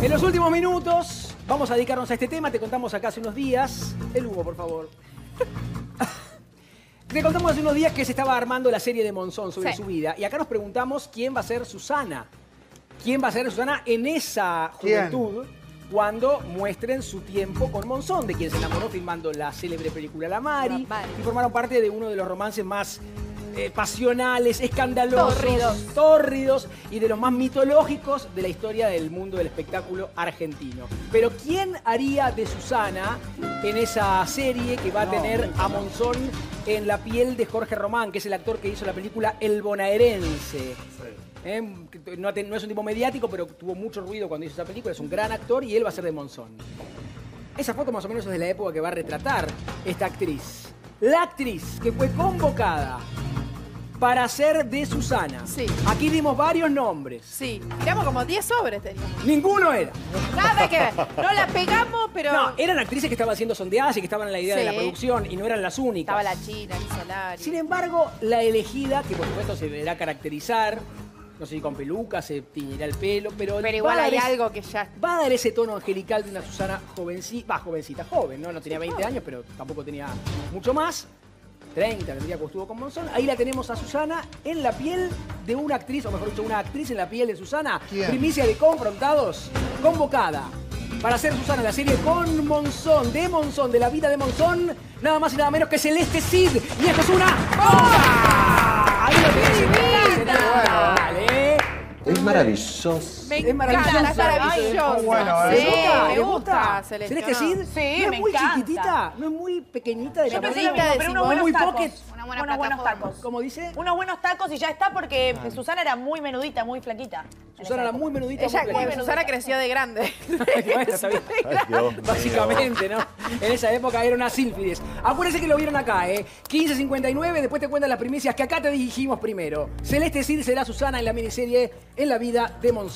En los últimos minutos vamos a dedicarnos a este tema. Te contamos acá hace unos días. El Hugo, por favor. Te contamos hace unos días que se estaba armando la serie de Monzón sobre su vida. Y acá nos preguntamos quién va a ser Susana. ¿Quién va a ser Susana en esa juventud cuando muestren su tiempo con Monzón, de quien se enamoró filmando la célebre película La Mari, y formaron parte de uno de los romances más pasionales, escandalosos, tórridos y de los más mitológicos de la historia del mundo del espectáculo argentino. Pero ¿quién haría de Susana en esa serie que va a tener a Monzón en la piel de Jorge Román, que es el actor que hizo la película El Bonaerense? No es un tipo mediático, pero tuvo mucho ruido cuando hizo esa película. Es un gran actor y él va a ser de Monzón. Esa foto más o menos es de la época que va a retratar esta actriz. La actriz que fue convocada para ser de Susana. Sí. Aquí dimos varios nombres. Sí. Teníamos como 10 sobres, teníamos. Ninguno era. Nada que ver. No la pegamos, pero... No, eran actrices que estaban siendo sondeadas y que estaban en la idea de la producción y no eran las únicas. Estaba la China, el Solari. Sin embargo, la elegida, que por supuesto se deberá caracterizar, no sé si con peluca, se tiñirá el pelo, pero igual hay algo que ya... Va a dar ese tono angelical de una Susana jovencita, joven, ¿no? No tenía 20 años, pero tampoco tenía mucho más. 30, tendría cuando estuvo con Monzón. Ahí la tenemos a Susana en la piel de una actriz, o mejor dicho, una actriz en la piel de Susana. ¿Quién? Primicia de Confrontados, convocada para ser Susana en la serie con Monzón, de la vida de Monzón, nada más y nada menos que Celeste Cid. Y esto es una bomba. Ahí lo tenés. Dale. Es maravilloso. Me Es encanta, maravilloso. es maravilloso. Bueno, Sí, ¿le me gusta, Celeste. Celeste Cid Sí, no es me muy encanta. chiquitita, no es muy pequeñita de Yo pensé tamaño. lo mismo, pero unos buenos muy tacos. pocket. Unos buenos tacos. ¿Cómo dice? Unos buenos tacos y ya está porque Susana era muy menudita, muy flaquita. Susana era muy menudita. Ella, muy pequeña. Susana creció de grande. Bueno, está bien. Básicamente, ¿no? En esa época era una sílfides. Acuérdense que lo vieron acá, ¿eh? 15:59, después te cuentan las primicias que acá te dijimos primero. Celeste Cid será Susana en la miniserie En la vida de Monzón.